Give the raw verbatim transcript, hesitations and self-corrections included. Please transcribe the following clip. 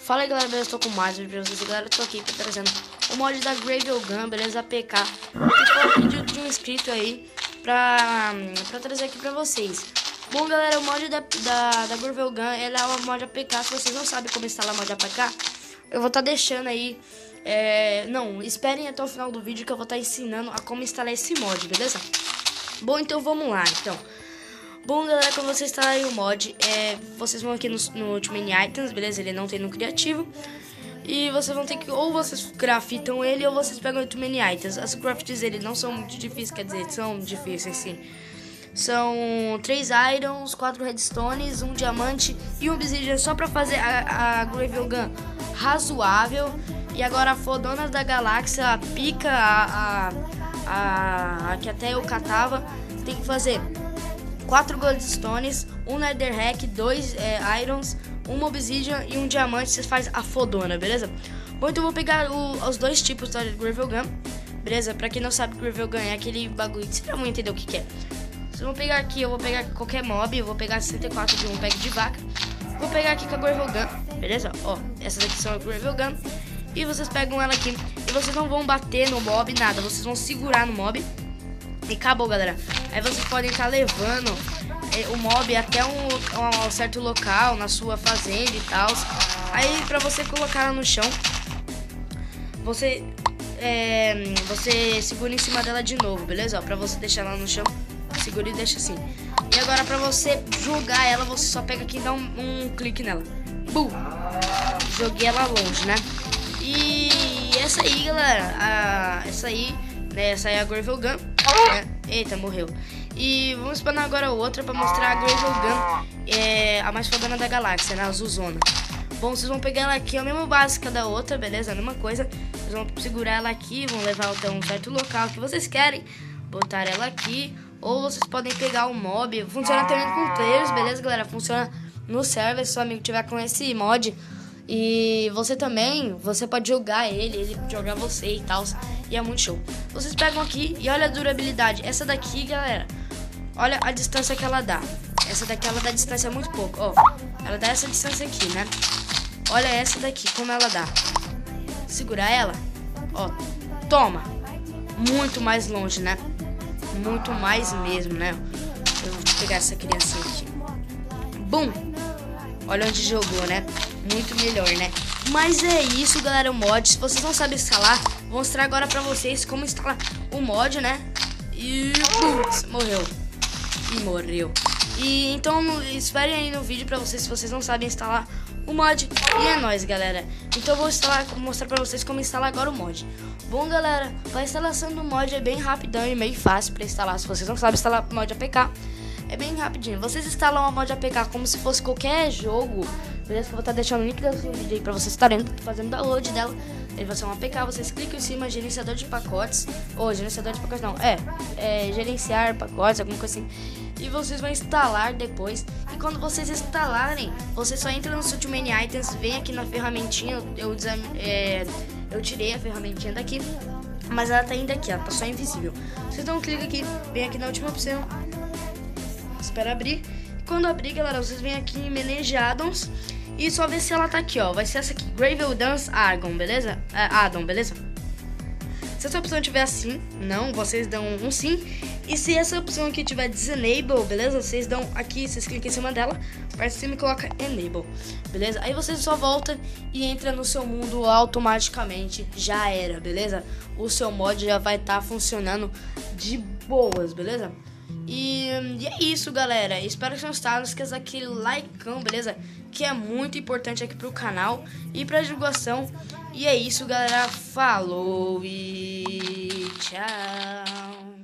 Fala aí galera, beleza? Eu tô com mais vídeo pra vocês, galera. Eu tô aqui trazendo o mod da Gravel Gun, beleza? A P K. Que foi um pedido de um inscrito aí pra, pra trazer aqui pra vocês. Bom galera, o mod da, da, da Gravel Gun, ela é uma mod A P K. Se vocês não sabem como instalar mod A P K, eu vou estar tá deixando aí. É, não, esperem até o final do vídeo que eu vou estar tá ensinando a como instalar esse mod, beleza? Bom, então vamos lá, então. Bom galera, quando vocês instalarem o mod, é, vocês vão aqui no, no Ultimate Items, beleza? Ele não tem no criativo. E vocês vão ter que, ou vocês grafitam ele, ou vocês pegam o Ultimate Items. As crafts dele não são muito difíceis, quer dizer, são difíceis sim. São três irons, quatro redstones, um diamante e um obsidian só pra fazer a, a Gravel Gun razoável. E agora a fodona da galáxia, a pica, a, a, a, a que até eu catava, tem que fazer quatro goldstones, um netherrack, dois é, irons, um obsidian e um diamante. Você faz a fodona, beleza? Bom, então eu vou pegar o, os dois tipos da Gravel Gun, beleza? Pra quem não sabe, Gravel Gun é aquele bagulho que vocês já vão entender o que, que é. Vocês vão pegar aqui, eu vou pegar qualquer mob, eu vou pegar sessenta e quatro de um pack de vaca. Vou pegar aqui com a Gravel Gun, beleza? Ó, essas aqui são a Gravel Gun. E vocês pegam ela aqui e vocês não vão bater no mob, nada. Vocês vão segurar no mob. E acabou, galera. Aí vocês podem estar tá levando é, o mob até um, um certo local, na sua fazenda e tal. Aí pra você colocar ela no chão, você é, você segura em cima dela de novo, beleza? Ó, pra você deixar ela no chão, segura e deixa assim. E agora pra você jogar ela, você só pega aqui e dá um, um clique nela. Bum! Joguei ela longe, né? E essa aí, galera, a, essa aí, né, essa aí é a Gravel Gun. É, eita, morreu. E vamos spawnar agora outra pra mostrar a Gravel Gun, é, a mais fodona da galáxia, né, a Azulzona. Bom, vocês vão pegar ela aqui, é a mesma básica da outra, beleza? A mesma coisa. Vocês vão segurar ela aqui, vão levar até um certo local que vocês querem, botar ela aqui. Ou vocês podem pegar o mob. Funciona também com players, beleza, galera? Funciona no server, se seu amigo tiver com esse mod. E você também, você pode jogar ele, ele jogar você e tal. E é muito show. Vocês pegam aqui e olha a durabilidade. Essa daqui, galera, olha a distância que ela dá. Essa daqui, ela dá distância muito pouco. Ó, ela dá essa distância aqui, né? Olha essa daqui, como ela dá. Segurar ela. Ó, toma. Muito mais longe, né? Muito mais mesmo, né? Eu vou pegar essa criancinha aqui. Bum! Olha onde jogou, né? Muito melhor, né? Mas é isso, galera, o mod. Se vocês não sabem instalar, vou mostrar agora pra vocês como instalar o mod, né? E... Putz, morreu. E morreu. E então, esperem aí no vídeo pra vocês, se vocês não sabem instalar o mod. E é nóis, galera. Então eu vou instalar, vou mostrar pra vocês como instalar agora o mod. Bom, galera, a instalação do mod é bem rapidão e meio fácil pra instalar. Se vocês não sabem instalar o mod A P K, é bem rapidinho. Vocês instalam uma mod A P K como se fosse qualquer jogo, beleza? Que eu vou estar deixando o link do vídeo aí pra vocês estarem fazendo download dela. Ele vai ser uma A P K, vocês clicam em cima, gerenciador de pacotes. Ou gerenciador de pacotes não, é, é gerenciar pacotes, alguma coisa assim. E vocês vão instalar depois. E quando vocês instalarem, você só entra no Ultimate Items, vem aqui na ferramentinha. Eu, é, eu tirei a ferramentinha daqui, mas ela tá ainda aqui, ela tá só invisível. Vocês dão um clique aqui, vem aqui na última opção, espera abrir. Quando abrir, galera, vocês vêm aqui em Manage Addons e só ver se ela tá aqui, ó. Vai ser essa aqui, Gravel Dance Argon, beleza? É, Addon, beleza? Se essa opção tiver assim, não, vocês dão um sim. E se essa opção aqui tiver Disenable, beleza? Vocês dão aqui, vocês clicam em cima dela, para cima e coloca Enable, beleza? Aí vocês só voltam e entra no seu mundo automaticamente, já era, beleza? O seu mod já vai estar tá funcionando de boas, beleza? E, e é isso, galera. Espero que vocês gostado. Não esqueça daquele likeão, beleza? Que é muito importante aqui pro canal e pra divulgação. E é isso, galera. Falou e tchau.